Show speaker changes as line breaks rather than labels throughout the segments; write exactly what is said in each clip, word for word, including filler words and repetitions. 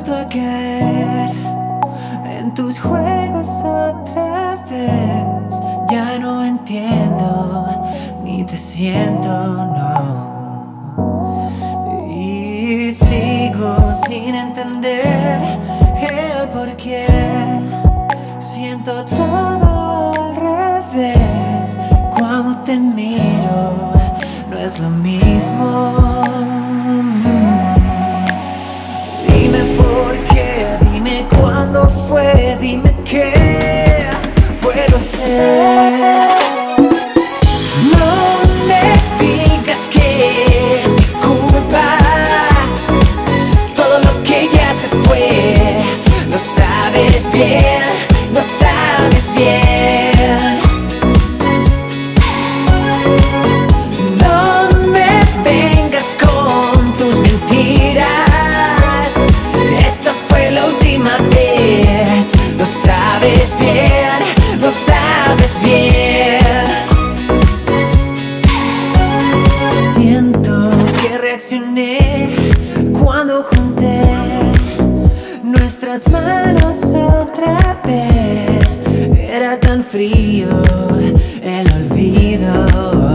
vuelto a caer en tus juegos otra vez. Ya no entiendo ni te siento, no. Y sigo sin entender el por qué siento todo al revés. Cuando te miro no es lo mismo. Dime por qué, dime cuándo fue, dime qué puedo hacer. No me digas que es mi culpa, todo lo que ya se fue. Lo sabes bien, lo sabes bien. No me vengas con tus mentiras. Esta fue la última vez. Lo sabes bien, lo sabes bien. Siento que reaccioné cuando junté nuestras manos otra vez. Era tan frío el olvido.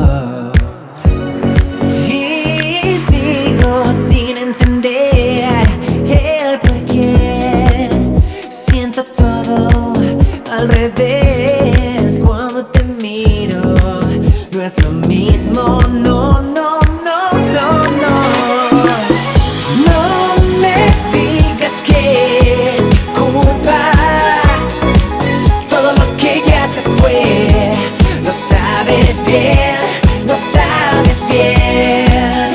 Y sigo sin entender el por qué siento todo al revés. Cuando te miro no es lo mismo, no, no, no, no, no. No me digas que es mi culpa, todo lo que ya se fue. Lo sabes bien, lo sabes bien.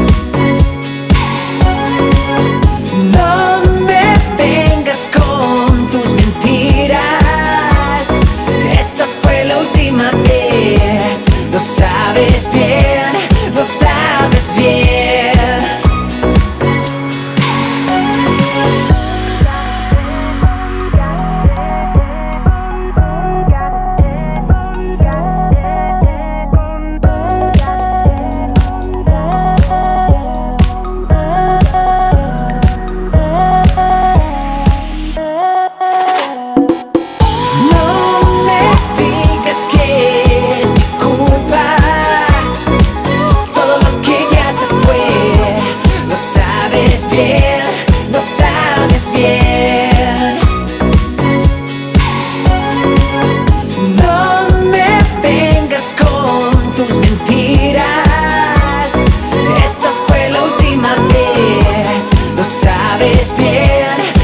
No me vengas con tus mentiras. Esta fue la última vez. Lo sabes bien, lo sabes bien. Lo sabes bien. No me vengas con tus mentiras. Esta fue la última vez. Lo sabes bien.